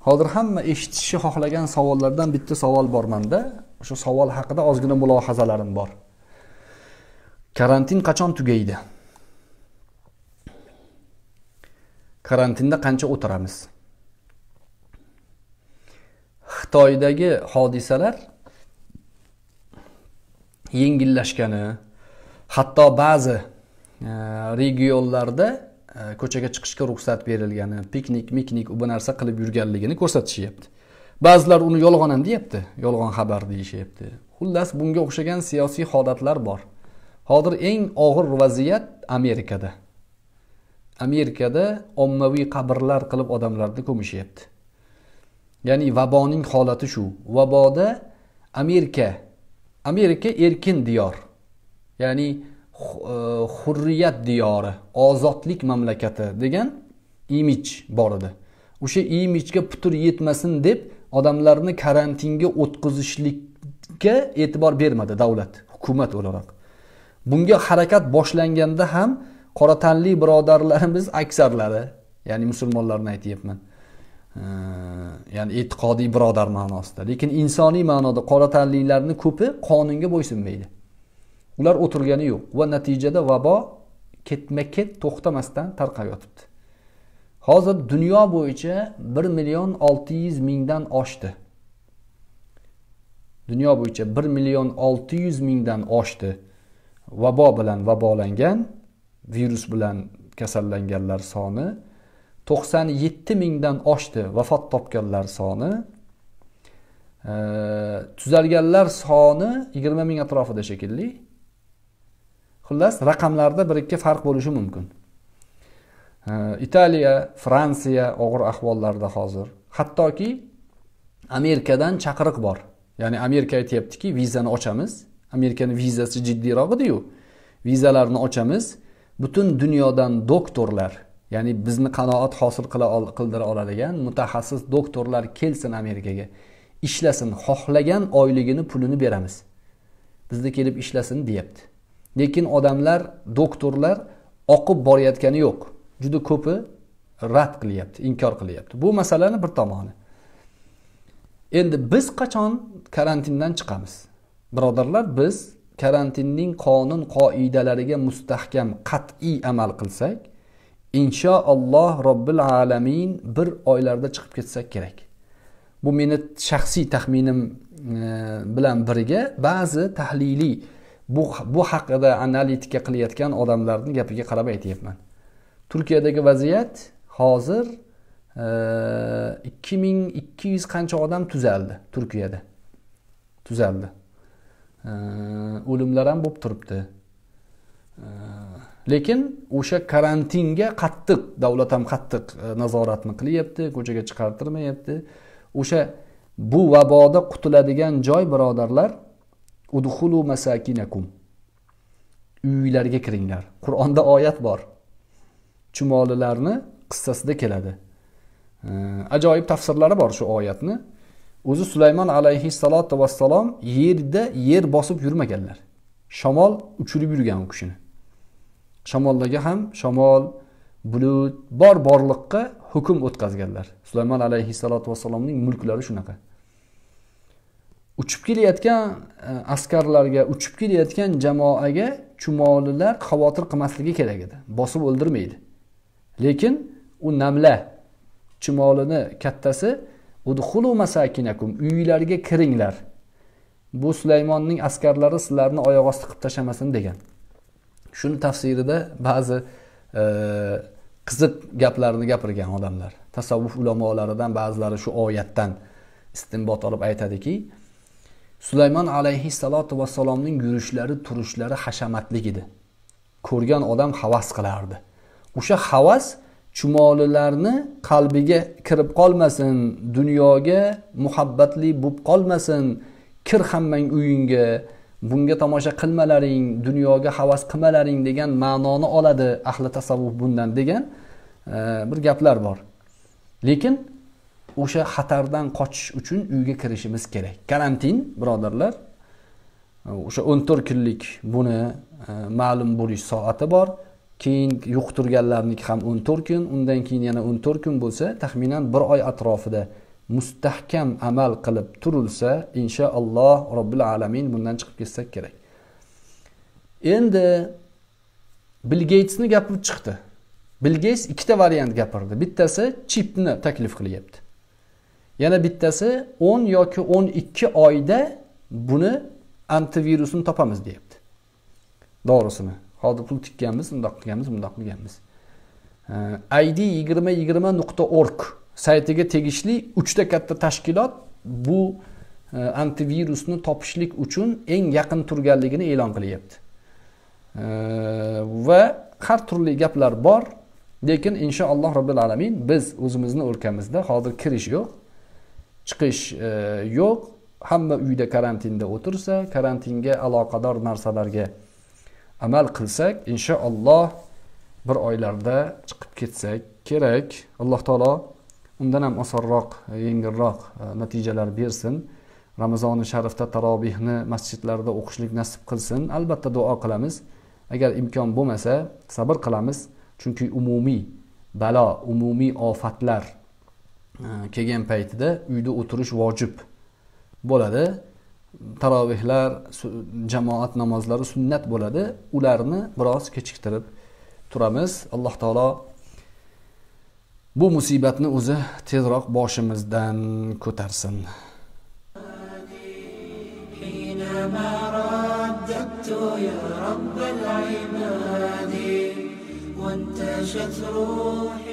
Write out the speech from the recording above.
Hozir hamma eshitishni xohlagan savollardan bitta savol bor menda. O'sha savol haqida ozgina mulohazalarim bor. Karantin qachon tugaydi? Karantinda qancha o'tiramiz? Xitoydagi hodisalar yengillashgani, hatto ba'zi regionlarda ko'chaga chiqishga ruxsat berilgani, piknik bu narsa qilib yurganligini ko'rsatishyapti. Ba'zilar uni yolg'on ham deyapti, yolg'on xabar deyishyapti. Xullas, bunga o'xshagan siyosiy holatlar bor. Hozir eng og'ir vaziyat Amerikada. Amerikada ommaviy qabrlar qilib odamlarni ko'mishyapti. Ya'ni vaboning holati shu. Vaboda Amerika erkin diyor. Ya'ni hurriyat diyori, ozodlik mamlakati degan imij bor edi. O'sha imijga putur yetmasin deb odamlarni karantinga o'tkazishlikka e'tibor bermadi davlat, hukumat o'laroq. Bunga harakat boshlanganda ham qora tanli birodarlarimiz aksarlari, ya'ni musulmonlarni aytayapman. Ya'ni e'tiqodiy birodar ma'nosida, lekin insoniy ma'noda qora tanlilarning ko'pi qonunga bo'ysunmaydi. Ular o'tirgani yo'q va natijada vabo ketma-ket to'xtamasdan tarqab yotibdi. Hozir dunyo bo'yicha 1.600.000 dan oshdi. Dunyo bo'yicha 1.600.000 dan oshdi. Vabo bilan vabolangan, virus bilan kasallanganlar soni 97.000 dan oshdi. Vafot topganlar soni, tuzalganlar soni 20.000 atrofida shekilli. Xullas, raqamlarda bir-ikki farq bo'lishi mumkin. Italiya, Fransiya og'ir ahvollarda hozir. Hattoki Amerikadan chaqiriq bor. Ya'ni Amerika aytayaptiki, vizani ochamiz. Amerikaning vizasi jiddiyroq edi-yu. Vizalarni ochamiz. Butun dunyodan doktorlar, ya'ni bizni qanoat hosil qildira oladigan mutaxassis doktorlar kelsin Amerikaga. Ishlasin, xohlagan oyligini, pulini beramiz. Bizda kelib ishlasin deyapti. Lekin odamlar, doktorlar oqib borayotgani yo'q. Juda ko'pi rad qilyapti, inkor qilyapti. Bu masalani bir tomoni. Endi biz qachon karantindan chiqamiz? Birodarlar, biz karantinning qonun qoidalariga mustahkam, qat'iy amal qilsak, inshaalloh Robbil alamin bir oylarda chiqib ketsak kerak. Bu meni shaxsiy taxminim bilan birga ba'zi tahliliy bu haqida analitika qilayotgan odamlarning gapiga qarab aytayapman. Turkiyadagi vaziyat hozir 2200 qancha odam tuzaldi Turkiyada. Tuzaldi. O'limlar ham bo'lib turibdi. Lekin o'sha karantinga qattiq, davlat ham qattiq nazoratni qilyapti, ko'chaga chiqartirmayapti. O'sha bu vaboda qutuladigan joy, birodarlar, udkhulu masakinakum. Uylarga kiringlar. Qur'onda oyat bor. Chumolilarni qissasida keladi. Ajoyib tafsirlari bor shu oyatni. O'zi Sulaymon alayhissalatu vassalom yerda yer bosib yurmaganlar. Shamol uchirib yurgan u kishini. Shamoldagi ham shamol, bulut borliqqa hukm o'tkazganlar. Sulaymon alayhissalatu vassalomning mulklari shunaqa. Uchib kelayotgan askarlarga, uchib kelayotgan jamoaga chumolilar xavotir qilmasligi kerak edi. Bosib o'ldirmaydi. Lekin u namla chumolini kattasi udkhulu masakinakum, uylarga kiringlar. Bu Sulaymonning askarlari sizlarni oyoq osti qilib tashlamasin degan. Shuni tafsirida ba'zi qiziq gaplarni gapirgan odamlar. Tasavvuf ulamolaridan ba'zilari shu oyatdan istinbot olib aytadiki, Sulaymon alayhissalatu vassalomning yurishlari, turishlari hashamatli edi. Ko'rgan odam havas qilardi. O'sha havas chumolilarni qalbiga kirib qolmasin, dunyoga muhabbatli bo'lib qolmasin, kir hammang uyingga, bunga tomosha qilmalaring, dunyoga havas qilmalaring degan ma'noni oladi ahli tasavvuf bundan degan bir gaplar bor. Lekin o'sha xatardan qochish uchun uyga kirishimiz kerak. Karantin, birodarlar, o'sha 14 kunlik buni ma'lum bo'lish soati bor. Keyin yuqtirganlarniki ham 14 kun, undan keyin yana 14 kun bo'lsa, taxminan 1 oy atrofida mustahkam amal qilib turilsa, inshaalloh Robbil alamin bundan chiqib ketsak kerak. Endi Bill Gatesni gapi chiqdi. Bill Gates ikkita variant gapirdi. Bittasi chipni taklif qilyapti. Yana bittasi 10 yoki 12 oyda buni antivirusini topamiz deyapti. Doğrusini. Hozir pul tikkanmiz, bundoq qilganmiz. id2020.org saytiga tegishli 3 ta katta tashkilot bu antivirusni topishlik uchun eng yaqin turganligini e'lon qilyapti. Va har turli gaplar bor, lekin inshaalloh Robbil alamin biz o'zimizni o'lkamizda hozir kirish yo'q, chiqish yo'q. Hamma uyda karantinda o'tirsa, karantinga aloqador narsalarga amal qilsak, inshaalloh bir oylarda chiqib ketsak kerak. Alloh taolo undan ham osonroq, yengilroq natijalar bersin. Ramazoni sharifda tarovihni masjidlarda o'qishlik nasib qilsin. Albatta duo qilamiz. Agar imkon bo'lmasa, sabr qilamiz. Chunki umumiy balo, umumiy ofatlar kelgan paytida uyda o'tirish vojib bo'ladi. Tarovihlar, jamoat namozlari sunnat bo'ladi. Ularni biroz kechiktirib turamiz. Alloh taolo bu musibatni o'zi tezroq boshimizdan ko'tarsin. وانتشت روحي